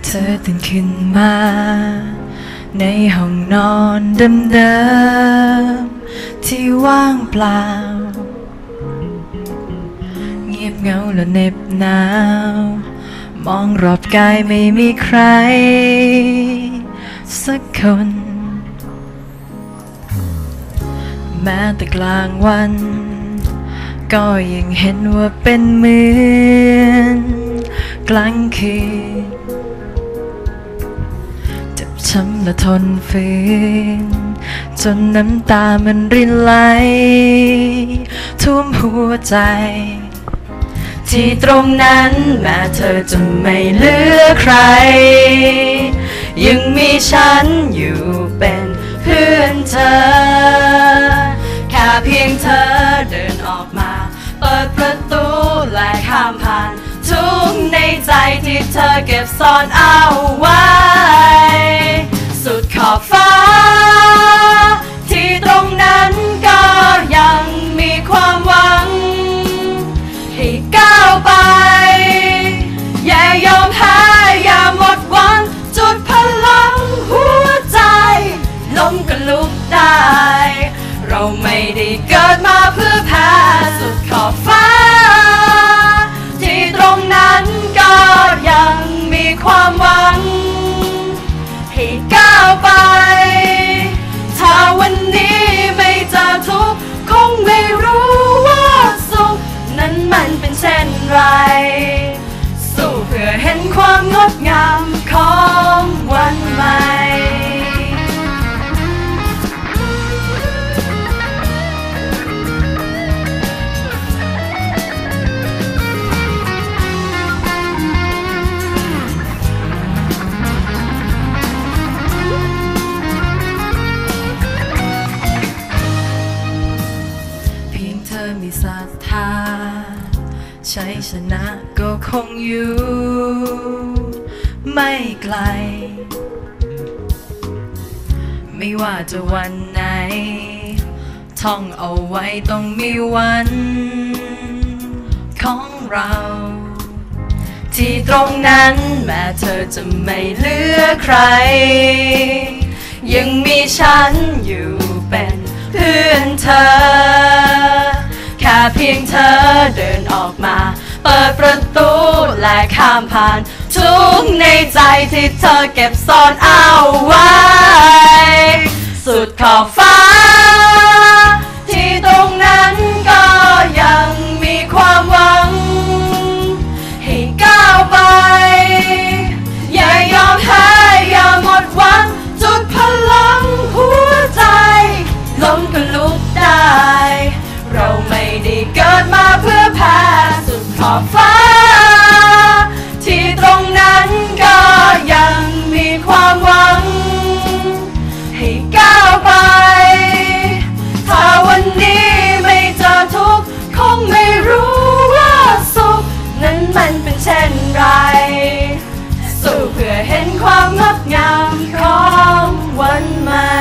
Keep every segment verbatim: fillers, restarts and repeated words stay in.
เธอตื่นขึ้นมาในห้องนอนเดิมๆที่ว่างเปล่าเงียบเหงาและเหน็บหนาวมองรอบกายไม่มีใครสักคนแม้แต่กลางวันก็ยังเห็นว่าเป็นเหมือนกลางคืนเจ็บช้ำและทนฝืนจนน้ำตามันรินไหลท่วมหัวใจที่ตรงนั้นแม้เธอจะไม่เหลือใครยังมีฉันอยู่เป็นเพื่อนเธอแค่เพียงเธอเดินออกมาเปิดประตูและข้ามผ่านทุกในใจที่เธอเก็บซ่อนเอาไว้สุดขอบฟ้าที่ตรงนั้นก็ยังมีความหวังให้ก้าวไปอย่ายอมแพ้อย่าหมดหวังจุดพลังหัวใจล้มก็ลุกได้เราไม่ได้เกิดมาเพื่อแพ้สุดขอบฟ้าที่ตรงนั้นก็ยังมีความหวังให้ก้าวไปถ้าวันนี้ไม่เจอทุกข์คงไม่รู้ว่าสุขนั้นมันเป็นเช่นไรสู้เพื่อเห็นความงดงามของวันใหม่มีศรัทธาชัยชนะก็คงอยู่ไม่ไกลไม่ว่าจะวันไหนท่องเอาไว้ต้องมีวันของเราที่ตรงนั้นแม้เธอจะไม่เหลือใครยังมีฉันอยู่เป็นเพื่อนเธอแค่เพียงเธอเดินออกมาเปิดประตูและข้ามผ่านทุกในใจที่เธอเก็บซ่อนเอาไว้สุดขอบฟ้าที่ตรงนั้นก็ยังมีความหวังให้ก้าวไปอย่ายอมแพ้อย่าหมดหวังจุดพลังหัวใจล้มก็ลุกได้เราไม่ได้เกิดมาเพื่อแพ้สุดขอบฟ้าที่ตรงนั้นก็ยังมีความหวังให้ก้าวไปถ้าวันนี้ไม่เจอทุกข์คงไม่รู้ว่าสุขนั้นมันเป็นเช่นไรสู้เพื่อเห็นความงดงามของวันใหม่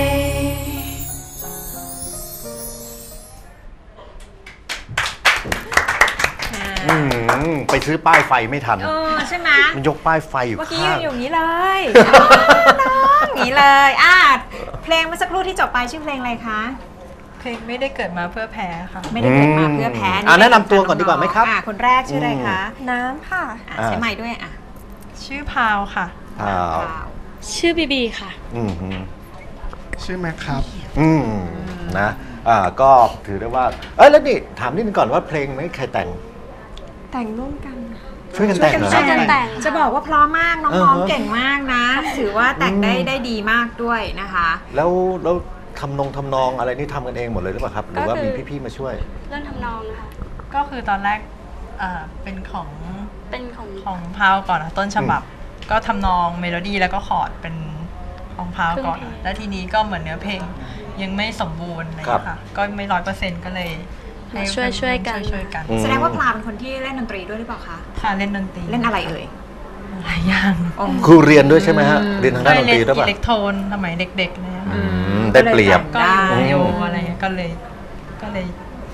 ไปซื้อป้ายไฟไม่ทันเออใช่ไหมมันยกป้ายไฟอยู่เมื่อกี้ข้างอยู่อย่างนี้เลยน้องอย่างนี้เลยอ่ะเพลงเมื่อสักครู่ที่จบไปชื่อเพลงอะไรคะเพลงไม่ได้เกิดมาเพื่อแพ้ค่ะไม่ได้เกิดมาเพื่อแพ้อ่ะแนะนำตัวก่อนดีกว่าไหมครับคนแรกชื่ออะไรคะน้ำค่ะใช้ไมค์ด้วยอ่ะชื่อพาวค่ะพาวชื่อบีบีค่ะอืมชื่อแม็กครับอืมนะอ่าก็ถือได้ว่าเอ้ยแล้วนี่ถามนิดนึงก่อนว่าเพลงไม่ใครแต่งแต่งร่วมกันช่วยกันแต่งเหรอช่วยกันแต่งจะบอกว่าเพราะมากน้องๆเก่งมากนะถือว่าแต่งได้ได้ดีมากด้วยนะคะแล้วแล้วทำนงทำนองอะไรนี่ทำกันเองหมดเลยหรือเปล่าครับหรือว่ามีพี่ๆมาช่วยเรื่องทำนองนะคะก็คือตอนแรกอ่าเป็นของเป็นของของพาวก่อนนะต้นฉบับก็ทำนองเมโลดี้แล้วก็คอร์ดเป็นของพาวก่อนแล้วทีนี้ก็เหมือนเนื้อเพลงยังไม่สมบูรณ์เลยค่ะก็ไม่ร้อยเปอร์เซ็นต์ก็เลยช่วยช่วยกันช่วยกันแสดงว่าพลาเป็นคนที่เล่นดนตรีด้วยหรือเปล่าคะค่ะเล่นดนตรีเล่นอะไรเอ่ยหลายอย่างครูเรียนด้วยใช่ไหมฮะเรียนทางด้านดนตรีด้วยป่ะอิเล็กโทนสมัยเด็กๆเลยได้เปรียบก็โยอะไรก็เลยก็เลย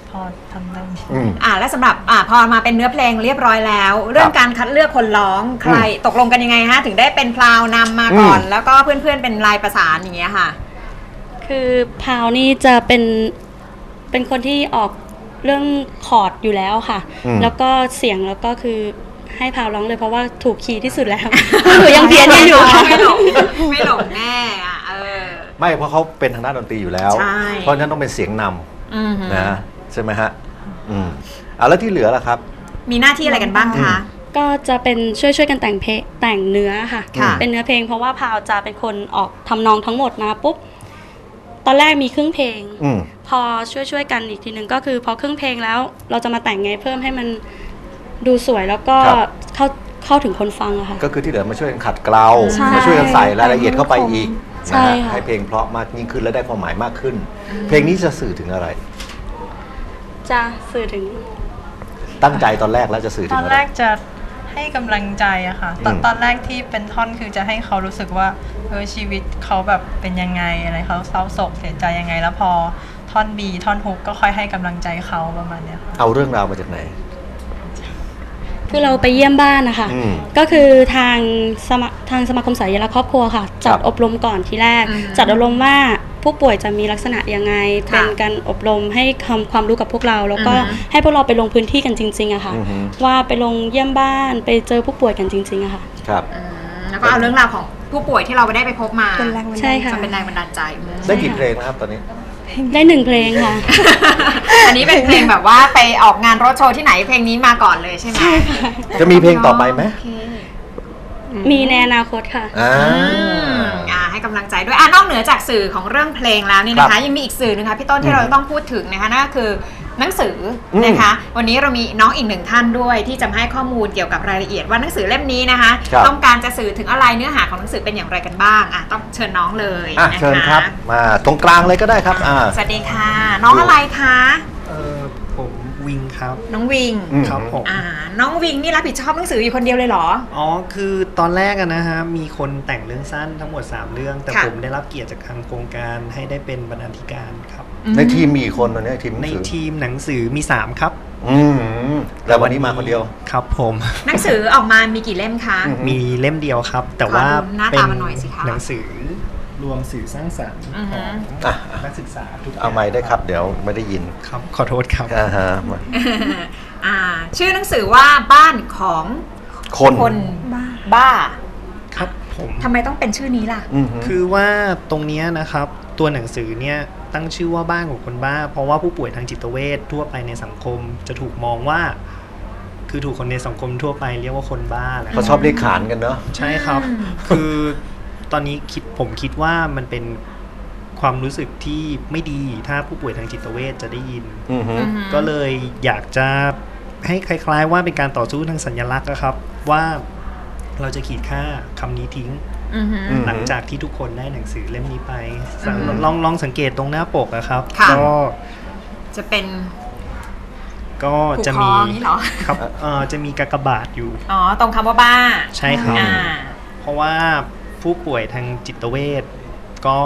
พอทำได้อืมอ่าและสำหรับอ่าพอมาเป็นเนื้อเพลงเรียบร้อยแล้ว เรื่องการคัดเลือกคนร้องใครตกลงกันยังไงฮะถึงได้เป็นพราวนำมาก่อนอืมแล้วก็เพื่อนๆเป็นลายประสานอย่างเงี้ยค่ะคือพาวนี่จะเป็นเป็นคนที่ออกเรื่องคอร์ดอยู่แล้วค่ะอืมแล้วก็เสียงแล้วก็คือให้พาวร้องเลยเพราะว่าถูกคีย์ที่สุดแล้ว หนูยังเพี้ยนกันอยู่ค่ะไม่หลงไม่หลงแน่อ่ะเออไม่เพราะเขาเป็นทางด้านดนตรีอยู่แล้วใช่เพราะฉะนั้นต้องเป็นเสียงนอือหือำนะใช่ไหมฮะอืมอ่ะแล้วที่เหลือล่ะครับมีหน้าที่อะไรกันบ้างคะก็จะเป็นช่วยช่วยกันแต่งเพลงแต่งเนื้อค่ะค่ะเป็นเนื้อเพลงเพราะว่าพาวจะเป็นคนออกทำนองทั้งหมดมาปุ๊บตอนแรกมีครึ่งเพลงอืมพอช่วยช่วยกันอีกทีหนึ่งก็คือพอครึ่งเพลงแล้ว เราจะมาแต่งไงเพิ่มให้มันดูสวยแล้วก็ครับเข้าเข้าถึงคนฟังอะค่ะก็คือที่เหลือมาช่วยกันขัดเกลาใช่มาช่วยกันใส่รายละเอียดเข้าไปอีกใช่นะฮะค่ะให้เพลงเพราะมากยิ่งขึ้นและได้ความหมายมากขึ้น เพลงนี้จะสื่อถึงอะไรจะสื่อถึงตั้งใจตอนแรกแล้วจะสื่อตถึอง นอะไรแรกจะให้กำลังใจอะค่ะ ตอนอืมตอนแรกที่เป็นท่อนคือจะให้เขารู้สึกว่าเออชีวิตเขาแบบเป็นยังไงอะไรเขาเศร้าโศกเสียใจยังไง แล้วพอท่อนบีท่อนฮุกก็ค่อยให้กำลังใจเขาประมาณเนี้ยค่ะเอาเรื่องราวมาจากไหนคือเราไปเยี่ยมบ้านนะคะอืมก็คือทางสมาทางสมาคมสายรักครอบครัวค่ะ จัดอบรมก่อนทีแรกอืมจัดอบรมว่าผู้ป่วยจะมีลักษณะยังไงค่ะเป็นการอบรมให้คำความรู้กับพวกเรา แล้วก็อือฮึให้พวกเราไปลงพื้นที่กันจริงๆอะค่ะอือฮึว่าไปลงเยี่ยมบ้านไปเจอผู้ป่วยกันจริงๆอะค่ะครับอืมแล้วก็เอาเรื่องราวของผู้ป่วยที่เราไปได้ไปพบมาเป็นแรงบันดาลใจใช่ค่ะจะเป็นแรงบันดาลใจอืมได้กี่เพลงนะครับตอนนี้ได้หนึ่งเพลงค่ะอันนี้เป็นเพลงแบบว่าไปออกงานรถโชว์ที่ไหนเพลงนี้มาก่อนเลยใช่ไหมจะมีเพลงต่อไปไหมโอเคมีในอนาคตค่ะอ่าอืมอ่าให้กำลังใจด้วยอ่านอกเหนือจากสื่อของเรื่องเพลงแล้วนี่นะครัคะบยังมีอีกสื่อหนึงคะพี่ต้นที่เราจะต้องพูดถึงนะคะนั่นก็คือหนังสืออมนะคะ วันนี้เรามีน้องอีกหนึ่งท่านด้วย ที่จะมาให้ข้อมูลเกี่ยวกับรายละเอียดว่าหนังสือเล่มนี้นะคะครับต้องการจะสื่อถึงอะไรเนื้อหาของหนังสือเป็นอย่างไรกันบ้างอ่ะต้องเชิญน้องเลยอ่ะนะคะเชิญครับ มาตรงกลางเลยก็ได้ครับอ่าสวัสดีค่ะ น้องอะไรคะเออผมวิงครับน้องวิงอืมครับผมอ่าน้องวิงนี่รับผิดชอบหนังสืออยู่คนเดียวเลยเหรออ๋อ คือตอนแรกอะนะฮะ มีคนแต่งเรื่องสั้นทั้งหมด สาม เรื่อง แต่ค่ะผมได้รับเกียรติจากทางโครงการให้ได้เป็นบรรณาธิการครับในทีมมีกี่คนตอนนี้ทีมหนัในงสือทีมหนังสือมี สาม ครับอืมแล้ววันนี้มาคนเดียวครับผมหนังสือออกมามีกี่เล่มคะอืมมีเล่มเดียวครับ แต่ว่าขอดูหน้าเป็ตาน มันหน่อยสิคะหนังสือรวมสื่อสร้างสรรค์อือขฮึองอ่ะนักศึกษาทุกเอาไม้ได้ครับเดี๋ยวไม่ได้ยินครับ ขอโทษครับอ่าฮะมาอ่าชื่อหนังสือว่าบ้านของคนคนบ้าครับผมทำไมต้องเป็นชื่อนี้ล่ะอืมฮึคือว่าตรงเนี้ยนะครับตัวหนังสือเนี่ยตั้งชื่อว่าบ้านของคนบ้า เพราะว่าผู้ป่วยทางจิตเวชทั่วไปในสังคมจะถูกมองว่า คือถูกคนในสังคมทั่วไปเรียกว่าคนบ้าแหละเขาชอบเรียกขานกันเนาะใช่ครับอืมคือตอนนี้คิดผมคิดว่ามันเป็นความรู้สึกที่ไม่ดีถ้าผู้ป่วยทางจิตเวชจะได้ยินอืมฮึอือฮึก็เลยอยากจะให้คล้ายๆว่าเป็นการต่อสู้ทางสัญลักษณ์นะครับ ว่าเราจะขีดค่าคำนี้ทิ้งอือฮึอืมหลังจากที่ทุกคนได้หนังสือเล่มนี้ไปอืมลองลองสังเกตตรงหน้าปกอะครับค่ะก็จะเป็นก็ผูกจะคอมีอย่างนี้เหรอครับเอ่อจะมีกากบาทอยู่อ๋อ ตรงคำว่าบ้าใช่ครับอ่าเพราะว่าผู้ป่วยทางจิตเวชก็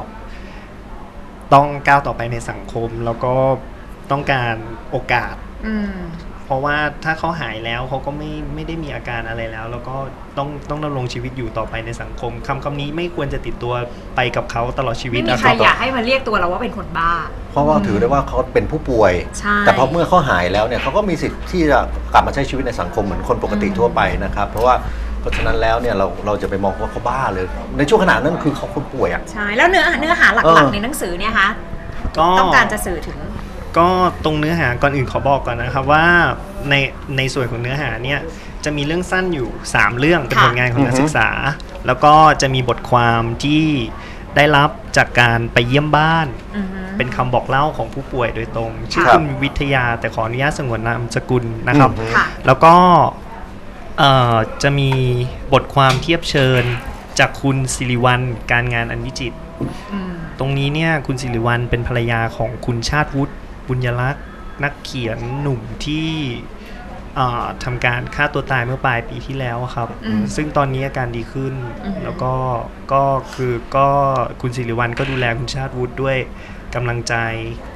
ต้องก้าวต่อไปในสังคม แล้วก็ต้องการโอกาสอืมเพราะว่าถ้าเขาหายแล้วเขาก็ไม่ไม่ได้มีอาการอะไรแล้ว แล้วก็ต้องต้องดำรงชีวิตอยู่ต่อไปในสังคมคำคำนี้ไม่ควรจะติดตัวไปกับเขาตลอดชีวิตไม่มีนะใคครรับอยากให้มาเรียกตัวเราว่าเป็นคนบ้าเพราะว่าถือได้ว่าเขาเป็นผู้ป่วยใช่แต่พอเมื่อเขาหายแล้วเนี่ยเขาก็มีสิทธิ์ที่จะกลับมาใช้ชีวิตในสังคมเหมือนคนปกติทั่วไปนะครับ เพราะว่าเพราะฉะนั้นแล้วเนี่ยเราเราจะไปมองว่าเขาบ้าเลย ในช่วงขณะนั้นคือเขาคนป่วยอ่ะใช่ แล้วเนื้อเนื้อหาหเอลักอๆในหนังสือเนี่ยคะก็ต้องการจะสื่อถึงก็ตรงเนื้อหาก่อนอื่นขอบอกก่อนนะครับว่าในในส่วนของเนื้อหาเนี่ยจะมีเรื่องสั้นอยู่สามเรื่องเป็นค่ะผลงานของนักศึกษา แล้วก็จะมีบทความที่ได้รับจากการไปเยี่ยมบ้านอือฮึเป็นคำบอกเล่าของผู้ป่วยโดยตรง ชื่อครับคุณวิทยาแต่ขออนุญาตสงวนนามสกุลนะครับอืมค่ะแล้วก็เอ่อจะมีบทความเทียบเชิญจากคุณสิริวัลย์การงานอันวิจิตรอืมตรงนี้เนี่ยคุณสิริวัลย์เป็นภรรยาของคุณชาติวุฒิบุญยลักษณ์นักเขียนหนุ่มที่เอ่อทำการฆ่าตัวตายเมื่อปลายปีที่แล้วครับอืมซึ่งตอนนี้อาการดีขึ้นอือฮึแล้วก็ก็คือก็คุณสิริวัลย์ก็ดูแลคุณชาติวุฒิด้วยกำลังใจ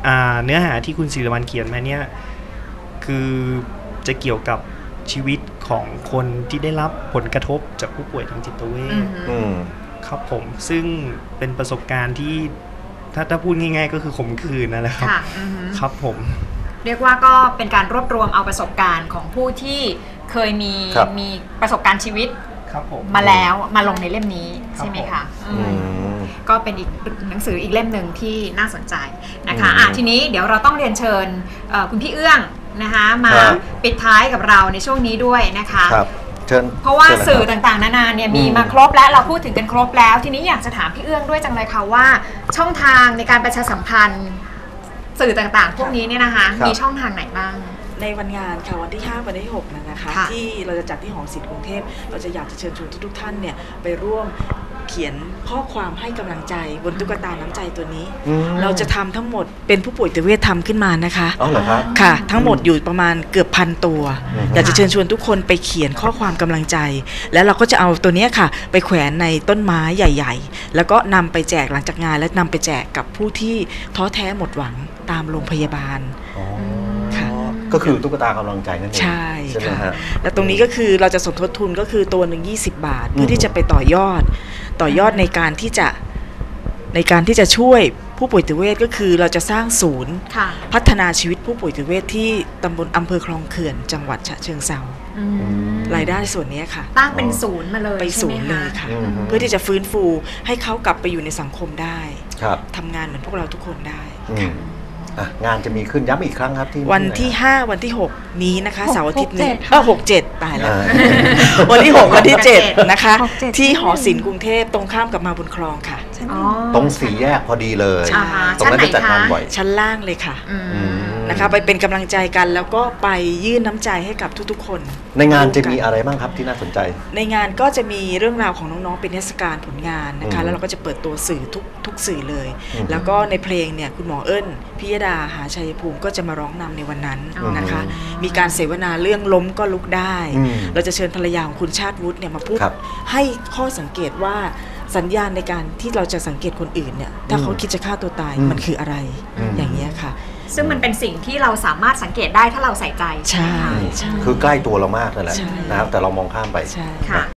อ่าเนื้อหาที่คุณศิริวัลย์เขียนมาเนี่ยคือจะเกี่ยวกับชีวิตของคนที่ได้รับผลกระทบจากผู้ป่วยทางจิตเวชอืมครับผมซึ่งเป็นประสบการณ์ที่ถ้าถ้าพูดง่ายๆก็คือข่มขืนนั่นแหละครับค่ะอือฮึครับผมเรียกว่าก็เป็นการรวบรวมเอาประสบการณ์ของผู้ที่เคยมีครับมีประสบการณ์ชีวิตครับผมมาแล้วมาลงในเล่มนี้ครับใช่ไหมคะอือืมมก็เป็นอีกหนังสืออีกเล่มหนึ่งที่น่าสนใจนะคะอืมอ่ะทีนี้เดี๋ยวเราต้องเรียนเชิญเอ่อคุณพี่เอื้องนะคะมาครับปิดท้ายกับเราในช่วงนี้ด้วยนะคะครับเชิญเพราะว่าชิญลยสื่อคบต่างๆ นานาเนี่ยมีอืมมาครบแล้วเราพูดถึงกันครบแล้ว ทีนี้อยากจะถามพี่เอื้องด้วยจังเลยค่ะว่า ช่องทางในการประชาสัมพันธ์สื่อต่างๆ พวกนี้เนี่ยนะคะครับมีช่องทางไหนบ้างในวันงานค่ะวันที่ห้าวันที่หกนะนะคะค่ะที่เราจะจัดที่หอศิลป์กรุงเทพเราจะอยากจะเชิญชวนทุกๆท่านเนี่ยไปร่วมเขียนข้อความให้กำลังใจบนตุ๊กตาน้ำใจตัวนี้อืมเราจะทำทั้งหมดเป็นผู้ป่วยจิตเวชทำขึ้นมานะคะอ๋อเหรอครับค่ะ ทั้งหมดอยู่ประมาณเกือบพันตัวอืมอยากจะเชิญชวนทุกคนไปเขียนข้อความกำลังใจ แล้วเราก็จะเอาตัวเนี้ยค่ะ ไปแขวนในต้นไม้ใหญ่ ๆ แล้วก็นำไปแจกหลังจากงานและนำไปแจกกับผู้ที่ท้อแท้หมดหวังตามโรงพยาบาลอ๋อค่ะก็คือตุ๊กตากำลังใจนั่นเองใช่ใช่ไหมค่ะฮะและตรงนี้ก็คือเราจะสมทบทุนก็คือตัวหนึ่งยี่สิบบาท เพื่อมที่จะไปต่อยอด ต่อยอดในการที่จะในการที่จะช่วยผู้ป่วยจิตเวชก็คือเราจะสร้างศูนย์ค่ะพัฒนาชีวิตผู้ป่วยจิตเวชที่ตำบลอำเภอคลองเขื่อนจังหวัดฉะเชิงเทราอืมรายได้ส่วนนี้ค่ะตั้งเป็นศูนย์มาเลยไปใช่ศูไหมนย์เลคะยค่ะอืมเพื่อที่จะฟื้นฟูให้เขากลับไปอยู่ในสังคมได้ครับทำงานเหมือนพวกเราทุกคนได้อืมอ่ะงานจะมีขึ้นย้ำอีกครั้งครับที่วันที่ไหะห้าวันที่หกนี้นะคะหกเสาร์อาทิตย์นี้หกเจ็ดเออหกเจ็ดตายแล้วอ่าวันที่หกวันที่เจ็ดนะคะหกเจ็ดที่หอศิลป์กรุงเทพตรงข้ามกับมาบุญครองค่ะอ๋อตรงสี่แยกพอดีเลยใช่ตรงนั้นจะจัดงานบ่อยชั้นล่างเลยค่ะอืมอืมนะคะ ไปเป็นกำลังใจกันแล้วก็ไปยื่นน้ำใจให้กับทุกๆ คนในงานจะมีอะไรบ้างครับที่น่าสนใจในงานก็จะมีเรื่องราวของน้องๆเป็นเทศกาลผลงานนะคะอืมแล้วเราก็จะเปิดตัวสื่อทุกทุกสื่อเลยอืมแล้วก็ในเพลงเนี่ยคุณหมอเอิญพิยดาหาชัยภูมิก็จะมาร้องนำในวันนั้นนะคะ มีการเสวนาเรื่องล้มก็ลุกได้อืมเราจะเชิญภรรยาของคุณชาติวุฒิเนี่ยมาพูดครับให้ข้อสังเกตว่าสัญญาณในการที่เราจะสังเกตคนอื่นเนี่ยถ้าเขาคิดจะฆ่าตัวตายอืมมันคืออะไรอืมอย่างเงี้ยค่ะซึ่งมันเป็นสิ่งที่เราสามารถสังเกตได้ถ้าเราใส่ใจใช่ไหมคะใช่คือใกล้ตัวเรามากนั่นแหละใช่นะครับแต่เรามองข้ามไปใช่ค่ะ